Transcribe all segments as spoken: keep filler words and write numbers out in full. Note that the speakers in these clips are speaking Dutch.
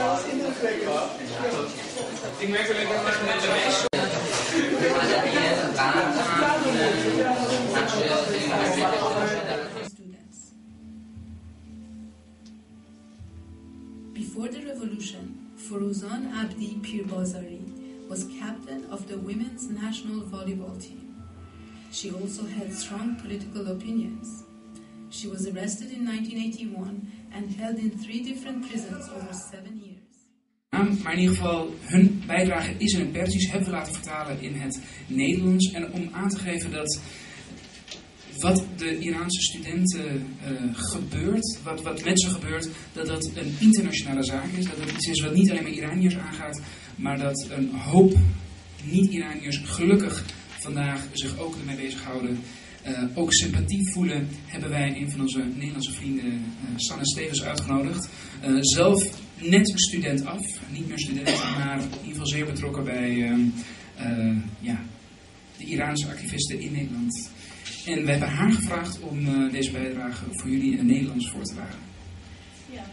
Before the revolution, Foruzan Abdi Pirbazari was captain of the women's national volleyball team. She also had strong political opinions. She was arrested in nineteen eighty-one and held in three different prisons over seven years. Maar in ieder geval, hun bijdrage is in het Persisch, hebben we laten vertalen in het Nederlands. En om aan te geven dat wat de Iraanse studenten uh, gebeurt, wat, wat met ze gebeurt, dat dat een internationale zaak is. Dat het iets is wat niet alleen maar Iraniërs aangaat, maar dat een hoop niet-Iraniërs gelukkig vandaag zich ook ermee bezighouden. Uh, ook sympathie voelen, hebben wij een van onze Nederlandse vrienden, uh, Sanne Stevens, uitgenodigd. Uh, zelf net student af, niet meer student, maar in ieder geval zeer betrokken bij uh, uh, ja, de Iraanse activisten in Nederland. En we hebben haar gevraagd om uh, deze bijdrage voor jullie in het Nederlands voor te dragen. Ja,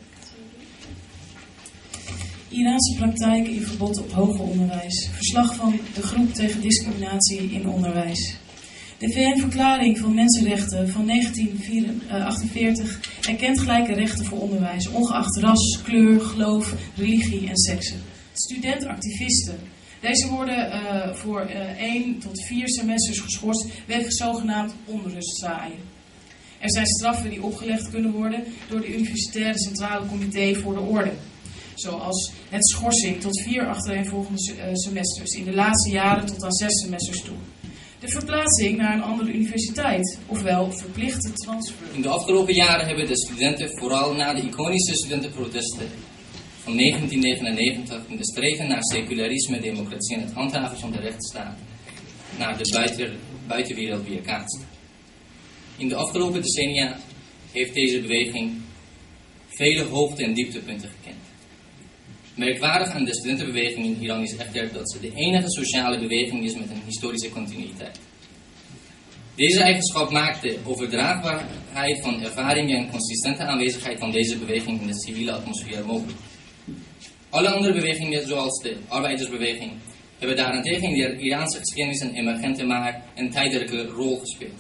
Iraanse praktijk in verbod op hoger onderwijs. Verslag van de groep tegen discriminatie in onderwijs. De V N-verklaring van Mensenrechten van negentien achtenveertig erkent gelijke rechten voor onderwijs, ongeacht ras, kleur, geloof, religie en sekse. Studentactivisten. Deze worden uh, voor uh, één tot vier semesters geschorst wegens zogenaamd onrustzaaien. Er zijn straffen die opgelegd kunnen worden door de Universitaire Centrale Comité voor de Orde. Zoals het schorsing tot vier achtereenvolgende uh, semesters, in de laatste jaren tot aan zes semesters toe. De verplaatsing naar een andere universiteit, ofwel verplichte transfer. In de afgelopen jaren hebben de studenten vooral na de iconische studentenprotesten van negentien negenennegentig de streven naar secularisme, democratie en het handhaven van de rechtsstaat naar de buiten, buitenwereld weerkaatst. In de afgelopen decennia heeft deze beweging vele hoogte- en dieptepunten gekend. Merkwaardig aan de studentenbeweging in Iran is echter dat ze de enige sociale beweging is met een historische continuïteit. Deze eigenschap maakt de overdraagbaarheid van ervaringen en consistente aanwezigheid van deze beweging in de civiele atmosfeer mogelijk. Alle andere bewegingen, zoals de arbeidersbeweging, hebben daarentegen in de Iraanse geschiedenis een emergente maar een tijdelijke rol gespeeld.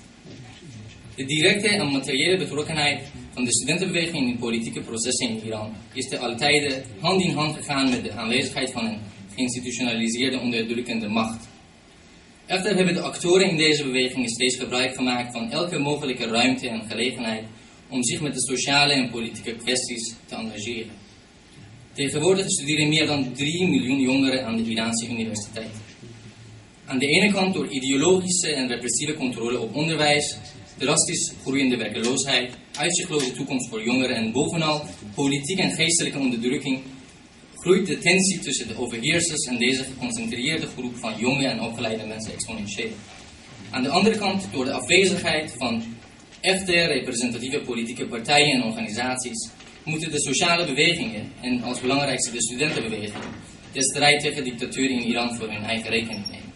De directe en materiële betrokkenheid van de studentenbeweging in politieke processen in Iran is te altijd hand in hand gegaan met de aanwezigheid van een geïnstitutionaliseerde onderdrukkende macht. Echter hebben de actoren in deze beweging steeds gebruik gemaakt van elke mogelijke ruimte en gelegenheid om zich met de sociale en politieke kwesties te engageren. Tegenwoordig studeren meer dan drie miljoen jongeren aan de Iraanse universiteit. Aan de ene kant door ideologische en repressieve controle op onderwijs, drastisch groeiende werkeloosheid, uitzichtloze toekomst voor jongeren en bovenal politieke en geestelijke onderdrukking, groeit de tensie tussen de overheersers en deze geconcentreerde groep van jonge en opgeleide mensen exponentieel. Aan de andere kant door de afwezigheid van echte representatieve politieke partijen en organisaties moeten de sociale bewegingen en als belangrijkste de studentenbeweging de strijd tegen dictatuur in Iran voor hun eigen rekening nemen.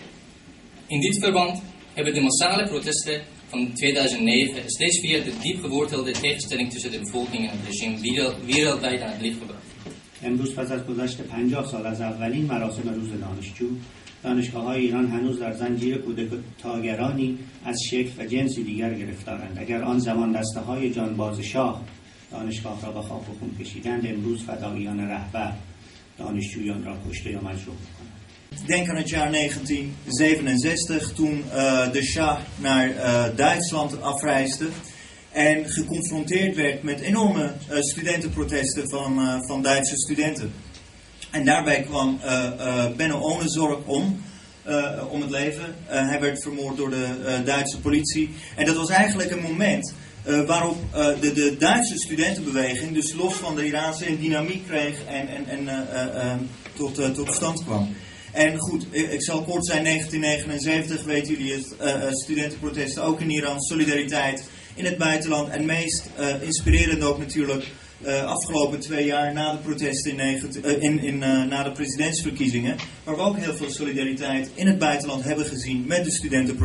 In dit verband hebben de massale protesten van tweeduizend negen steeds weer de diep gewortelde tegenstelling tussen de bevolking en het regime wereldwijd aan het licht gebracht. امروز پس از گذشت پنجاه سال از اولین مراسم روز دانشجو، دانشگاه‌های ایران هنوز در زنجیر کودتاگرانی از شکل و جنسی دیگر گرفتارند. اگر آن زمان دسته‌های جانباز شاه دانشگاه را به خاک و خون کشیدند، امروز فداییان رهبر دانشجویان را کشته یا مجروح می‌کنند. Denk aan het jaar negentien zevenenzestig, toen uh, de Shah naar uh, Duitsland afreisde en geconfronteerd werd met enorme uh, studentenprotesten van, uh, van Duitse studenten. En daarbij kwam uh, uh, Benno Ohnesorg om, uh, om het leven. Uh, hij werd vermoord door de uh, Duitse politie. En dat was eigenlijk een moment uh, waarop uh, de, de Duitse studentenbeweging, dus los van de Iraanse, een dynamiek kreeg en, en, en uh, uh, tot, uh, tot stand kwam. En goed, ik, ik zal kort zijn, negentien negenenzeventig, weten jullie het, uh, studentenprotesten ook in Iran, solidariteit in het buitenland. En meest uh, inspirerend ook natuurlijk uh, afgelopen twee jaar na de protesten in, negentien, uh, in, in, uh, na de presidentsverkiezingen. Waar we ook heel veel solidariteit in het buitenland hebben gezien met de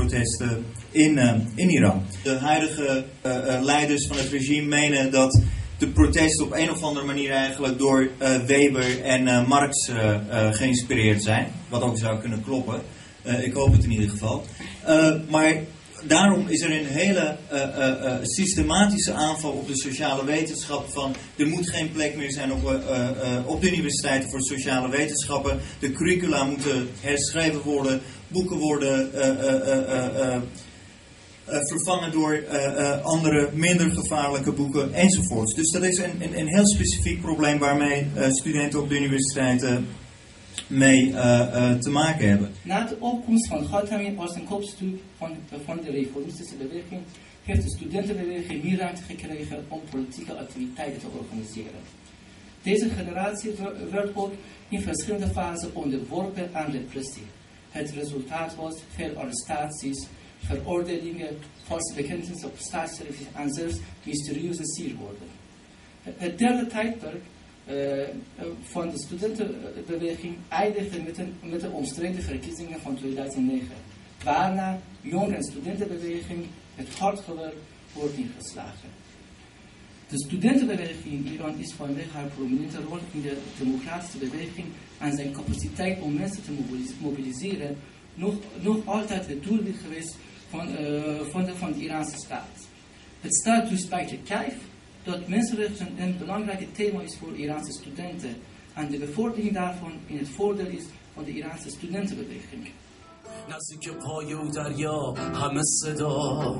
studentenprotesten in, uh, in Iran. De huidige uh, uh, leiders van het regime menen dat de protesten op een of andere manier eigenlijk door uh, Weber en uh, Marx uh, uh, geïnspireerd zijn. Wat ook zou kunnen kloppen. Uh, ik hoop het in ieder geval. Uh, maar daarom is er een hele uh, uh, uh, systematische aanval op de sociale wetenschappen. Van, er moet geen plek meer zijn op, uh, uh, op de universiteiten voor sociale wetenschappen. De curricula moeten herschreven worden. Boeken worden uh, uh, uh, uh, uh, Uh, vervangen door uh, uh, andere, minder gevaarlijke boeken enzovoorts. Dus dat is een, een, een heel specifiek probleem waarmee uh, studenten op de universiteiten mee uh, uh, te maken hebben. Na de opkomst van Gautam als een kopstuk van, van de reformistische beweging heeft de studentenbeweging meer ruimte gekregen om politieke activiteiten te organiseren. Deze generatie werd ook in verschillende fasen onderworpen aan repressie. Het resultaat was veel arrestaties, veroordelingen, valse bekentenissen op staatsservice en zelfs mysterieuze sierwoorden. Het derde tijdperk uh, van de studentenbeweging eindigde met, een, met de omstreden verkiezingen van tweeduizend negen, waarna jong- en studentenbeweging het hard gewerk wordt ingeslagen. De studentenbeweging in Iran is vanwege haar prominente rol in de democratische beweging en zijn capaciteit om mensen te mobiliseren nog, nog altijd het doelwit geweest van, uh, van, de, van de Iraanse staat. Het staat dus bij de kijf dat mensenrechten een belangrijk thema is voor Iraanse studenten en de bevordering daarvan in het voordeel is van de Iraanse studentenbeweging. نزدیک پای او دریا همه صدا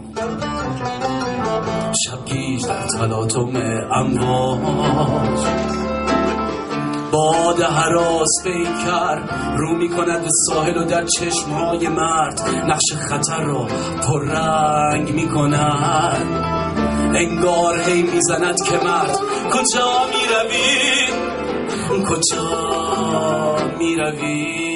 شبگیر در تلاطم امواج باد هراس پیکر رو می کند به ساحل و در چشمهای مرد نقش خطر را پررنگ می کند انگار هی می زند که مرد کجا می روی کجا می روی